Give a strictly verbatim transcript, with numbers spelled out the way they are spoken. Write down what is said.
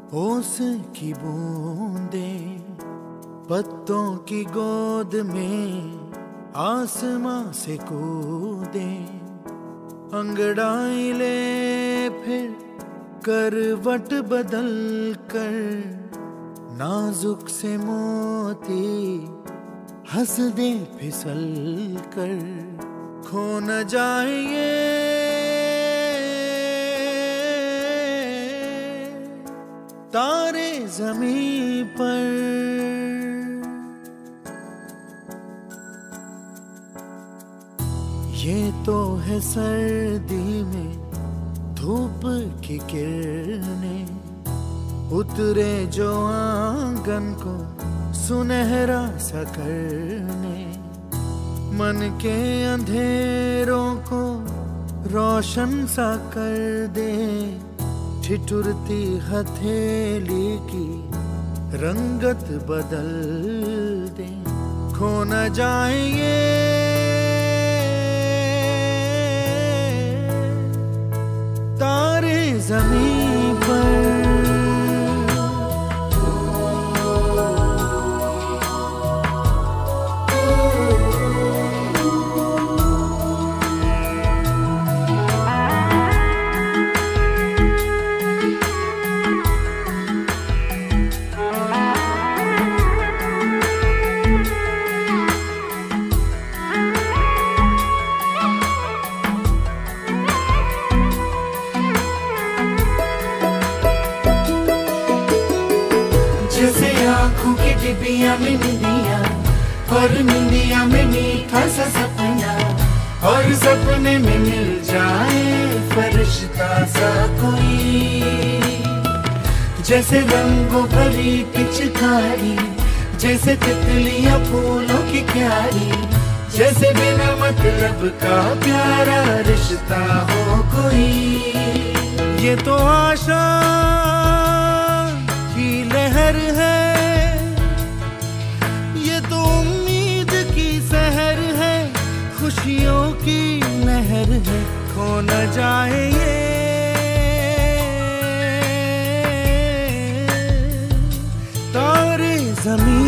ओस की बूंदें पत्तों की गोद में आसमां से कूदे, अंगड़ाई ले फिर करवट बदल कर, नाजुक से मोती हंस दे फिसल कर, खो न जाए ये तारे ज़मीं पर। ये तो है सर्दी में धूप की किरणें, उतरे जो आंगन को सुनहरा सा करने, मन के अंधेरों को रोशन सा कर दे, ठिठुरती हथेली की रंगत बदल दे, खो न जाए ये तारे ज़मीं पर। जैसे आँखों की डिबिया में निंदिया, और निंदिया में मीठा सा सपना, और सपने में मिल जाए फरिश्ता सा कोई। जैसे रंगों भरी पिचकारी, जैसे तितलियां फूलों की क्यारी, जैसे बिना मतलब का प्यारा रिश्ता हो कोई। ये तो आशा की लहर है, ये तो उम्मीद की सहर है, खुशियों की लहर है, खो न जाए ये तारे ज़मीं